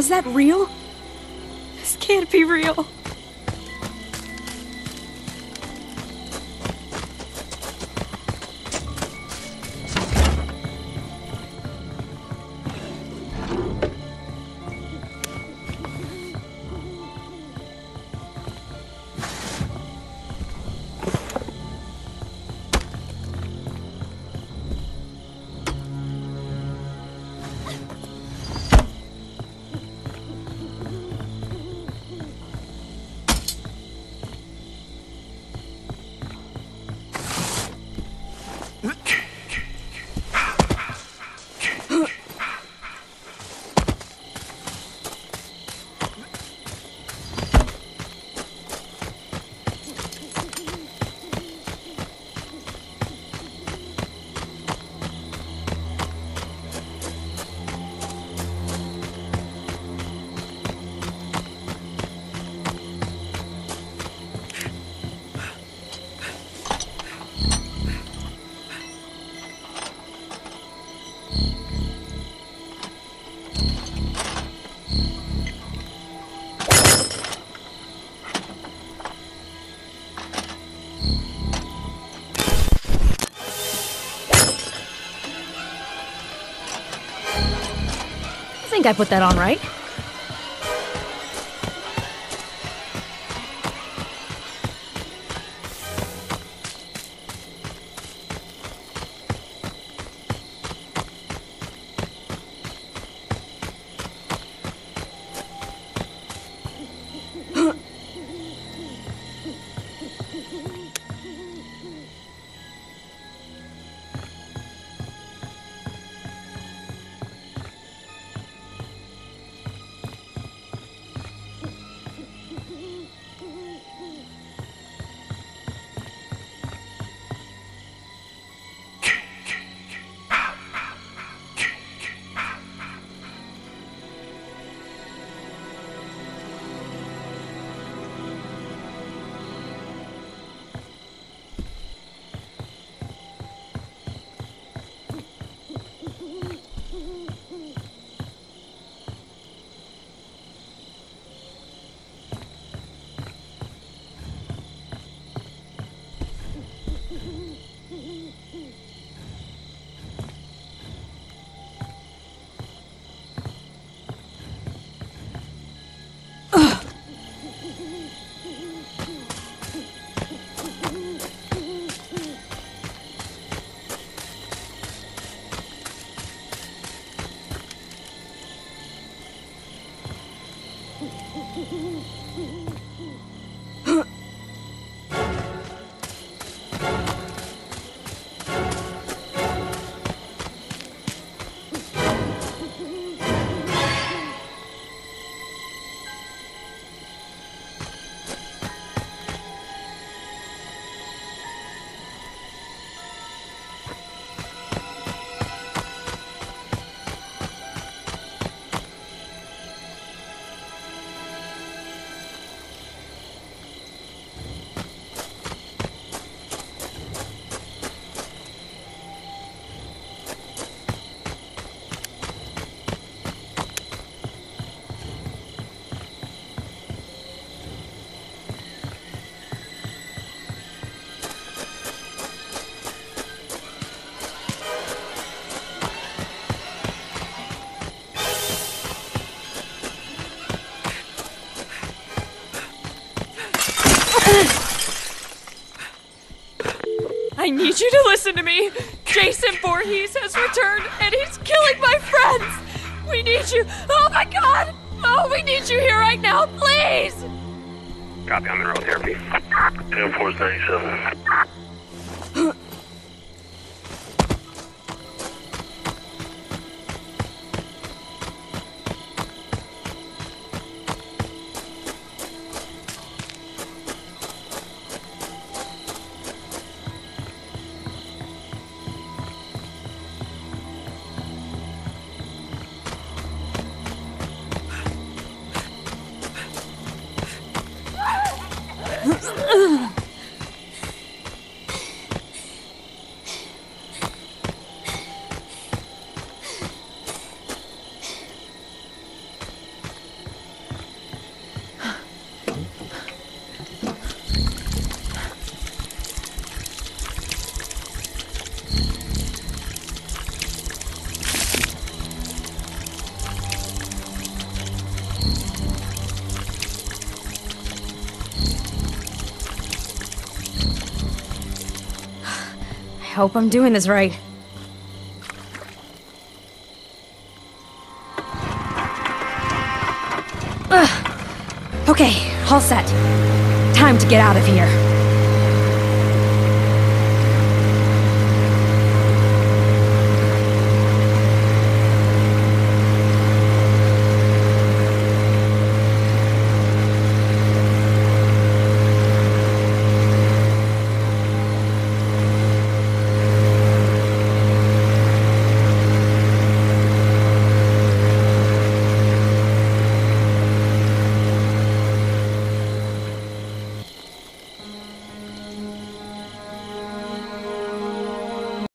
Was that real? This can't be real. I think I put that on right. I need you to listen to me. Jason Voorhees has returned, and he's killing my friends. We need you. Oh my God! Oh, we need you here right now, please! Copy, I'm in road therapy. Air Force 97. hope I'm doing this right. Ugh. Okay, all set. Time to get out of here.